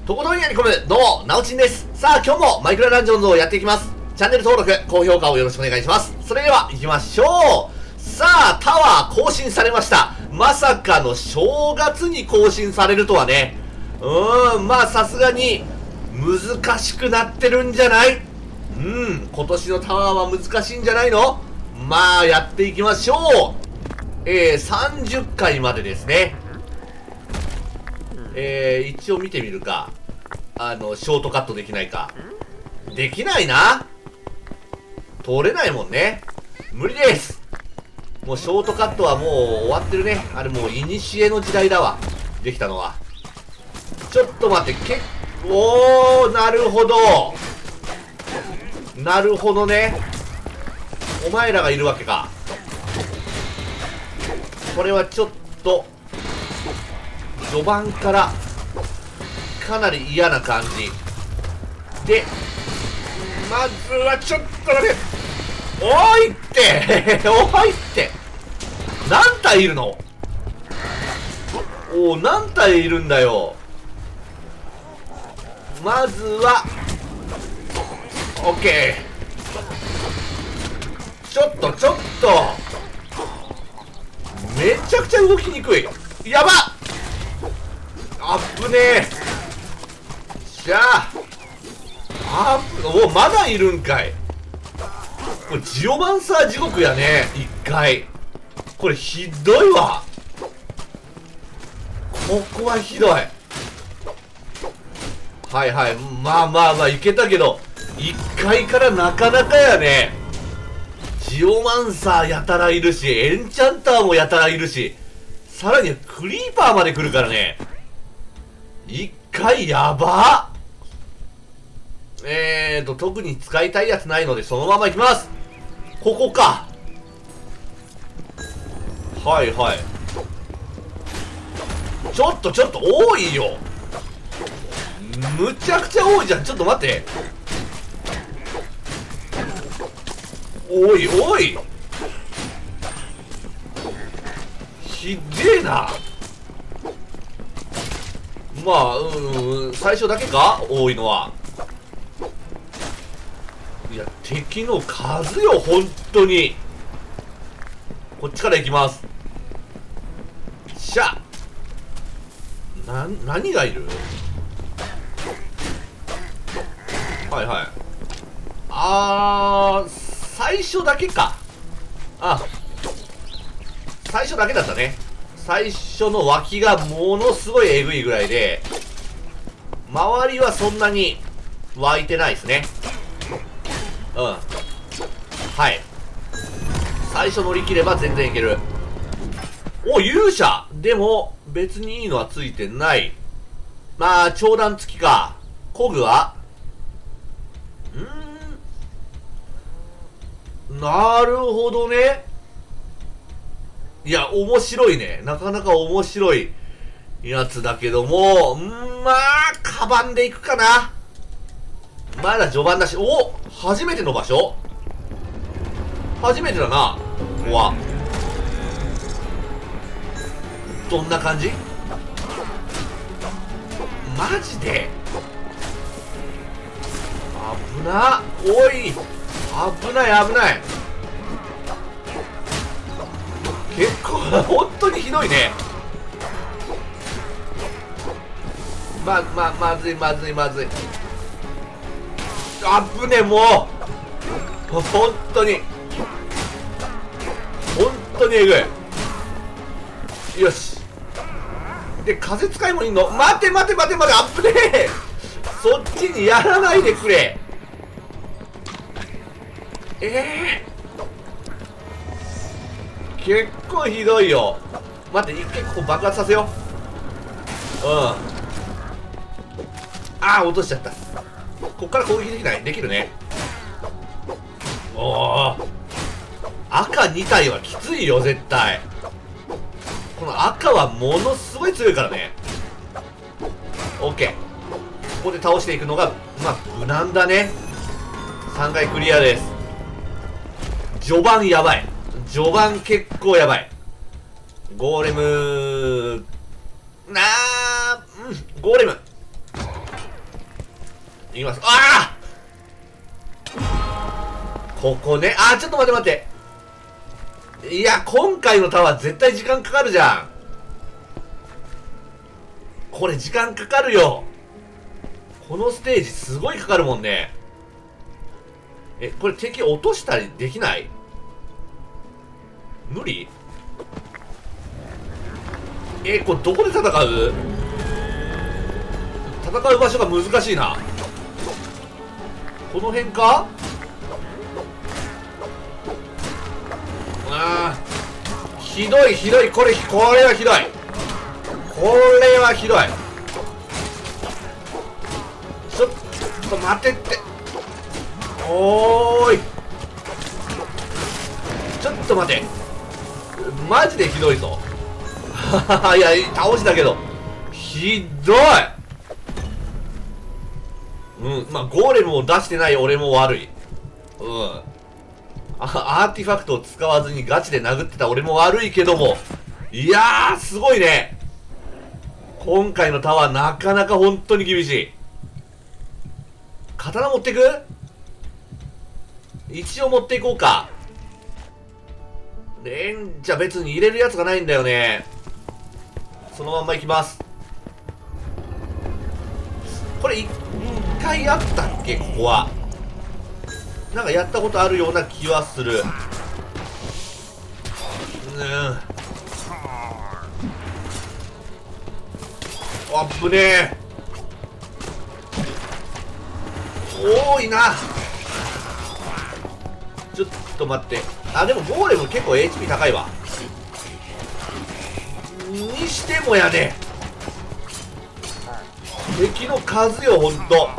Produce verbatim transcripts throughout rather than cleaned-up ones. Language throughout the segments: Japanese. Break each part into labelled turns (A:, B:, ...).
A: とことんやり込む、どうも、なおちんです。さあ、今日もマイクラダンジョンズをやっていきます。チャンネル登録、高評価をよろしくお願いします。それでは、行きましょう。さあ、タワー更新されました。まさかの正月に更新されるとはね。うーん、まあ、さすがに、難しくなってるんじゃない？うん、今年のタワーは難しいんじゃないの？まあ、やっていきましょう。えー、さんじゅっかいまでですね。えー、一応見てみるか。あの、ショートカットできないか。できないな。通れないもんね。無理です。もうショートカットはもう終わってるね。あれもう古の時代だわ。できたのは。ちょっと待って、けおー、なるほど。なるほどね。お前らがいるわけか。これはちょっと、序盤からかなり嫌な感じで、まずはちょっと待って、おいっておいって、何体いるの？おお、何体いるんだよ。まずは OK。 ちょっとちょっとめちゃくちゃ動きにくい。やばっ、あっぶねえ。しゃああっ、お、まだいるんかい。これジオマンサー地獄やね。一回これひどいわ。ここはひどい。はいはい、まあまあまあいけたけど、いっかいからなかなかやね。ジオマンサーやたらいるし、エンチャンターもやたらいるし、さらにクリーパーまで来るからね。いっかいやばっ。えーと、特に使いたいやつないので、そのままいきます。ここか。はいはい。ちょっとちょっと多いよ。むちゃくちゃ多いじゃん。ちょっと待って。おいおい。ひでえな。まあ、うん、最初だけか多いのは。いや、敵の数よ、本当に。こっちから行きます。しゃ。な、何がいる？はいはい。あー、最初だけか。あ、最初だけだったね。最初の脇がものすごいえぐいぐらいで、周りはそんなに湧いてないですね。うん。はい。最初乗り切れば全然いける。お、勇者でも、別にいいのはついてない。まあ、長弾付きか。コグはうーん。なるほどね。いや、面白いね。なかなか面白いやつだけども、んー、まあ、カバンでいくかな。まだ序盤だし、お、初めての場所？初めてだな、ここは。どんな感じ？マジで危な。おい、危ない危ない。結構本当にひどいね。まままずいまずいまずい。あぶね、もう本当に本当にえぐい。よし。で、風使いもいんの？待て待て待て待て、あっぶねえ。そっちにやらないでくれ。ええー、結構ひどいよ。待って、一回ここ爆発させよう。うん。ああ、落としちゃった。こっから攻撃できない？できるね。おお、赤に体はきついよ絶対。この赤はものすごい強いからね。 OK。 ここで倒していくのがまあ無難だね。さんかいクリアです。序盤やばい。序盤結構やばい。ゴーレムなー、うん、ゴーレムいきます。ああここね。あー、ちょっと待って待って。いや、今回のタワー絶対時間かかるじゃん。これ時間かかるよ。このステージすごいかかるもんね。え、これ敵落としたりできない？無理？え、これどこで戦う？戦う場所が難しいな。この辺か？あー、ひどいひどい。これ、これはひどい。これはひどい。ちょっと待てって。おーい。ちょっと待て。マジでひどいぞ。いや、倒したけど。ひどい。うん、まあ、ゴーレムを出してない俺も悪い。うん。あ、アーティファクトを使わずにガチで殴ってた俺も悪いけども。いやー、すごいね。今回のタワーなかなか本当に厳しい。刀持ってく？一応持っていこうか。レンジャー別に入れるやつがないんだよね。そのまんまいきます。これ一回あったっけ、ここは。なんかやったことあるような気はする。うん。あぶねえ。多いな。ちょっと待って。あ、でもゴーレム結構 エイチピー 高いわ。にしてもやで。敵の数よ、ほんと。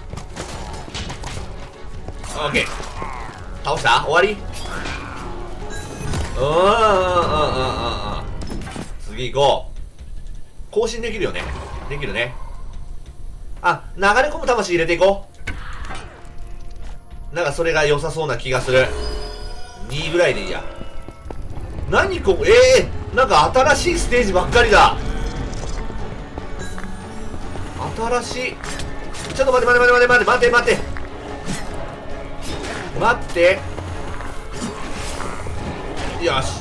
A: オッケー。倒した？終わり？うんうんうんうんうんうん。次行こう。更新できるよね。できるね。あ、流れ込む魂入れていこう。なんかそれが良さそうな気がする。にぐらいでいいや。何ここ、ええー、なんか新しいステージばっかりだ。新しい。ちょっと待って待って待って待って待って待って待って。よし。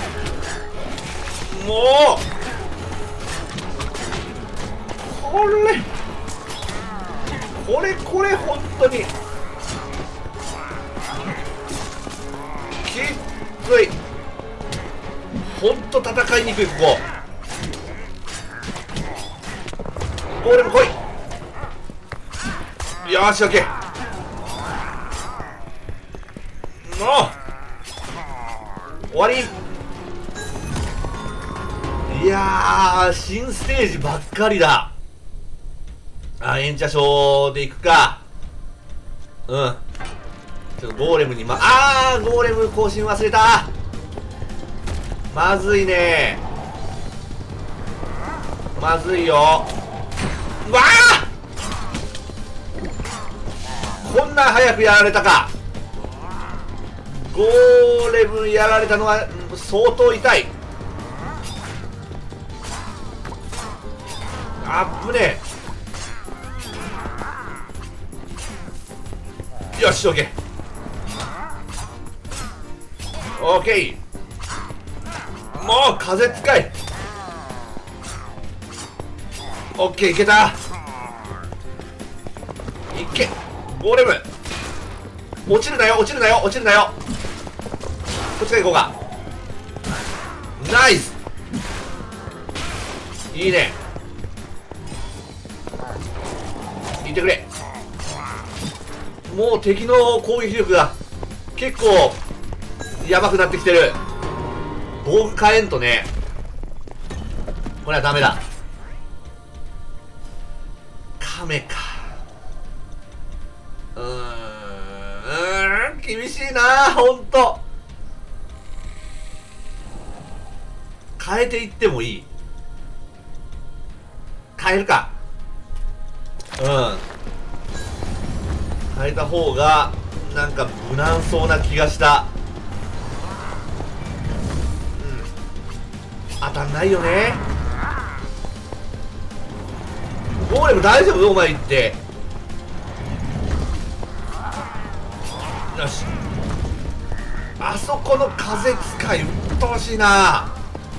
A: もうこれこれこれ本当にきつい。ほんと戦いにくい。ここゴーレム来い。よし、オッケー。もう終わり。いやー、新ステージばっかりだ。あ、延茶賞でいくか。うん。ちょっとゴーレムにま、あー、ゴーレム更新忘れた。まずいね。まずいよ。わあ、こんな早くやられたか。ゴーレムやられたのは相当痛い。あっぶねえ。よし、オッケーオッケー。もう風使い。オッケー、いけた。いけゴーレム。落ちるなよ、落ちるなよ、落ちるなよ。こっちから行こうか。ナイス。いいね。いってくれ。もう敵の攻撃力が結構やばくなってきてる。防具変えんとね、これはダメだ。カメか。うーん、うーん、厳しいな、ほんと。変えていってもいい。変えるか。うん、変えた方がなんか無難そうな気がした。うん、当たんないよね。ゴーレム大丈夫？お前言ってよし、あそこの風使いうっとうしいな。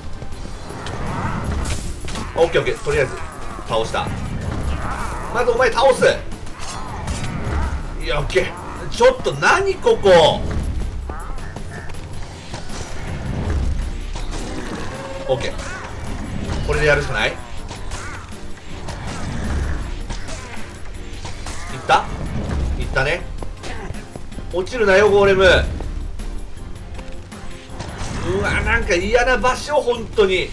A: オッケーオッケー、とりあえず倒した。まずお前倒す。いや、オッケー。ちょっと何ここ。オッケー、これでやるしかない。いったいったね。落ちるなよゴーレム。うわ、なんか嫌な場所、本当に。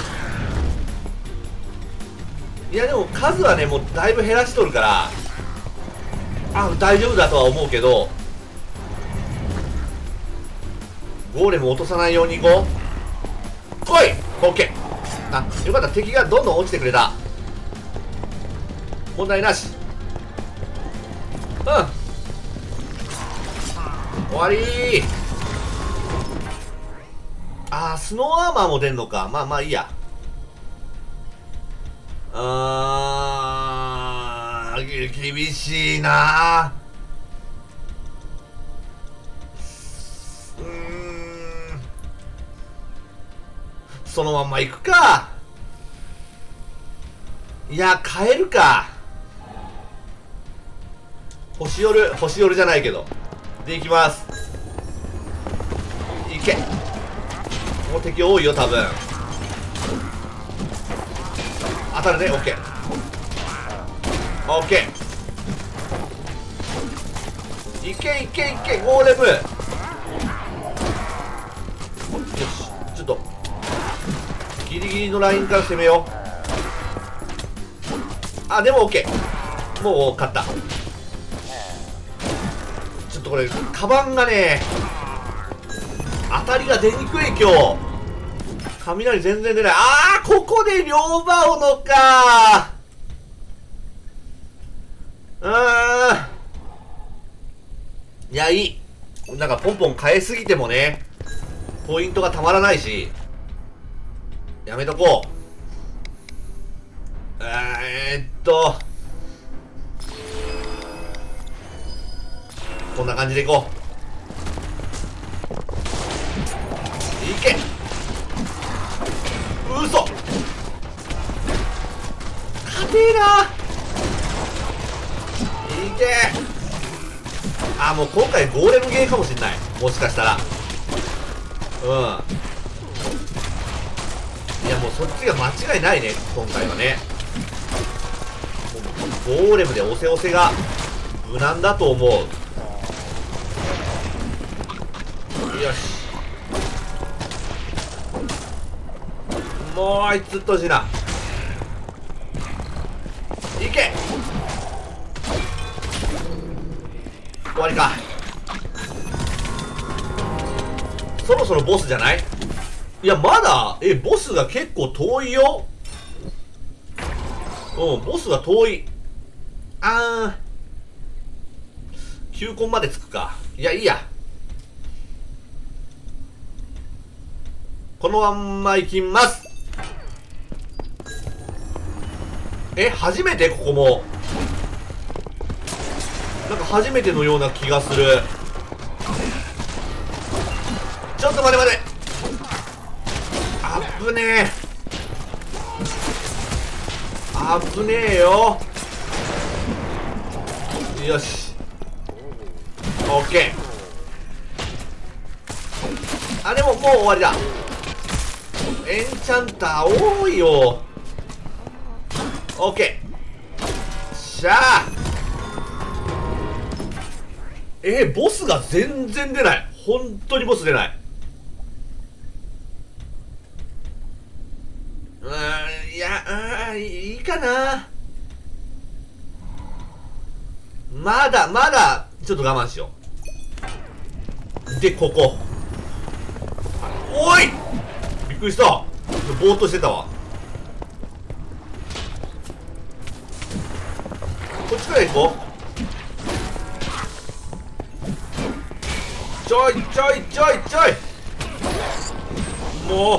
A: いやでも数はね、もうだいぶ減らしとるから、あ、大丈夫だとは思うけど、ゴーレム落とさないようにいこう。来い。オッケー。あ、よかった、敵がどんどん落ちてくれた。問題なし。うん、終わりー。あー、スノーアーマーも出んのか。まあまあいいや。あー、厳しいなー。うーん、そのまんま行くか。いや、変えるか。星夜、星夜じゃないけど。で、行きます。行け。もう敵多いよ、多分。当たるね、オッケー。オッケー。いけいけいけ、ゴーレム。よし、ちょっと。ギリギリのラインから攻めよう。あ、でもオッケー。もう勝った。ちょっとこれカバンがね、当たりが出にくい今日。雷全然出ない。あー、ここで両刃斧かー。うーん、いや、いい。なんかポンポン変えすぎてもね、ポイントがたまらないし、やめとこう。えーっとこんな感じでいこう。いけ。嘘。勝てえな。いけ。あ、もう今回ゴーレムゲーかもしんない、もしかしたら。うん、いやもうそっちが間違いないね、今回はね。ゴーレムで押せ押せが無難だと思う。よし、もうあいつうっとうしいな。いけ。終わりか。そろそろボスじゃない？いやまだ、え、ボスが結構遠いよ。うん、ボスが遠い。あー、きゅうコンまでつくか。いや、いいや。このまんま行きます。え、初めて？ここもなんか初めてのような気がする。ちょっと待て待て。あぶねえ。あぶねえよ。よし、オッケー。あ、でももう終わりだ。エンチャンター多いよ。オッケー。しゃあ。えー、ボスが全然出ない。本当にボス出ない。うーん、いや、あー、いいかな。まだまだちょっと我慢しよう。で、ここ。おい、びっくりした。ぼーっとしてたわ。こっちから行こう。ちょいちょいちょいちょい。もう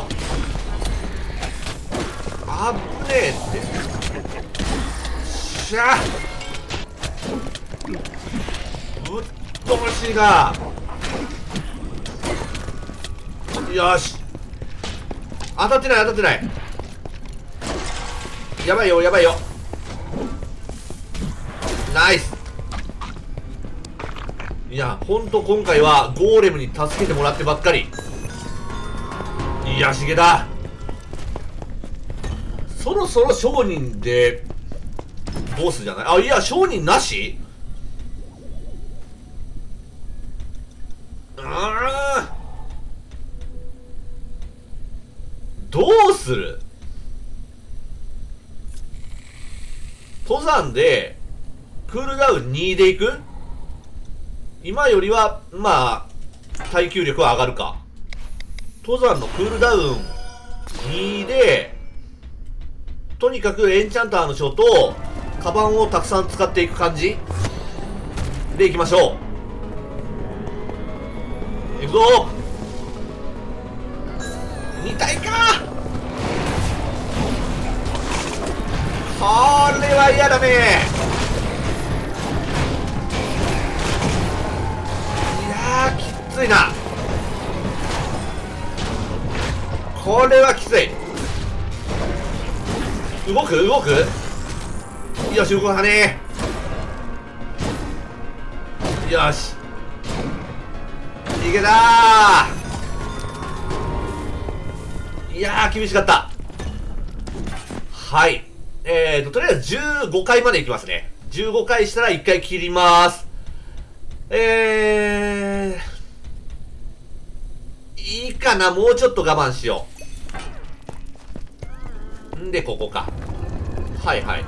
A: あぶねえって。しゃあ。うともしいな。よし、当たってない当たってない。やばいよやばいよ。ナイス。いやほんと今回はゴーレムに助けてもらってばっかり。いやしげだ。そろそろ商人でボスじゃない。あ、いや商人なし。あーどうする。登山でクールダウンにでいく。今よりはまあ耐久力は上がるか。登山のクールダウンにでとにかくエンチャンターの書とカバンをたくさん使っていく感じでいきましょう。いくぞ。に体か。これは嫌だね。いやーきついな。これはきつい。動く動く。よし動かねえ。よしいけたー。いやー厳しかった。はい、えーととりあえずじゅうごかいまでいきますね。じゅうごかいしたらいっかい切ります。えーいいかな。もうちょっと我慢しようんでここか。はいはい。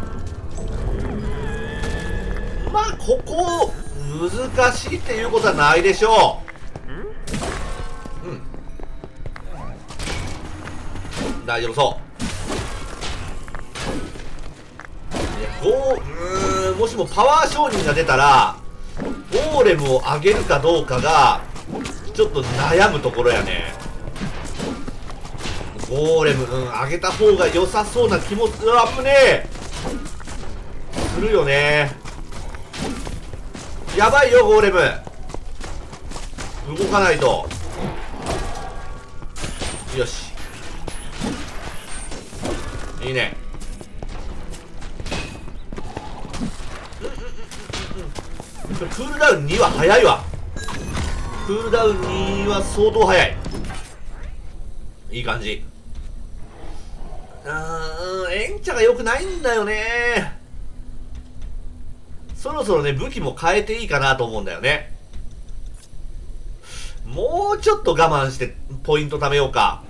A: まあここ難しいっていうことはないでしょう。うん大丈夫そう。いやゴーうーんもしもパワー商人が出たらゴーレムを上げるかどうかがちょっと悩むところやね。ゴーレム、うん、上げた方が良さそうな気もする。アップねするよね。やばいよゴーレム動かないと。よしいいね。クールダウンには早いわ。クールダウンには相当早い。いい感じ。あーエンチャが良くないんだよね。そろそろね武器も変えていいかなと思うんだよね。もうちょっと我慢してポイント貯めようか。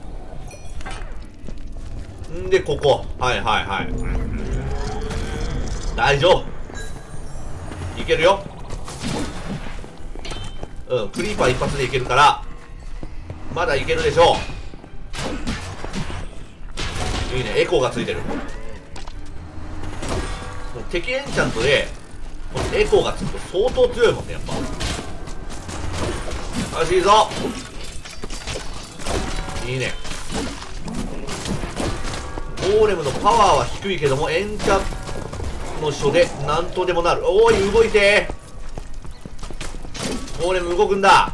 A: んでここはいはいはい大丈夫いけるよ。うんクリーパー一発でいけるからまだいけるでしょう。いいねエコーがついてる。もう敵エンチャントでエコーがつくと相当強いもんねやっぱ。よしいいぞ。いいね。ゴーレムのパワーは低いけどもエンチャンの書でなんとでもなる。おーい動いてー。ゴーレム動くんだ。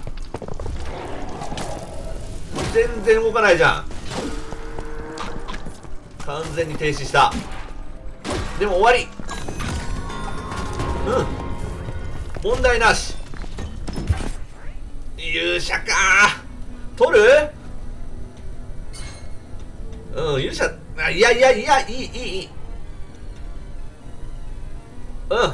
A: 全然動かないじゃん。完全に停止した。でも終わり。うん問題なし。勇者かー取る。うん勇者あいやいやいやいいいいいいうん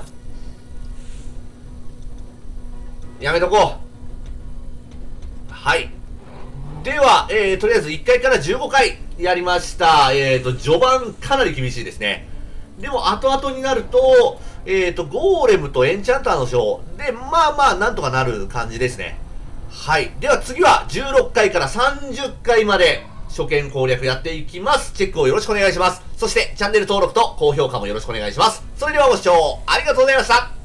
A: やめとこう。はいでは、えー、とりあえずいっかいからじゅうごかいやりました。えーと序盤かなり厳しいですね。でも後々になるとえーとゴーレムとエンチャンターの章でまあまあなんとかなる感じですね。はいでは次はじゅうろっかいからさんじゅっかいまで初見攻略やっていきます。チェックをよろしくお願いします。そしてチャンネル登録と高評価もよろしくお願いします。それではご視聴ありがとうございました。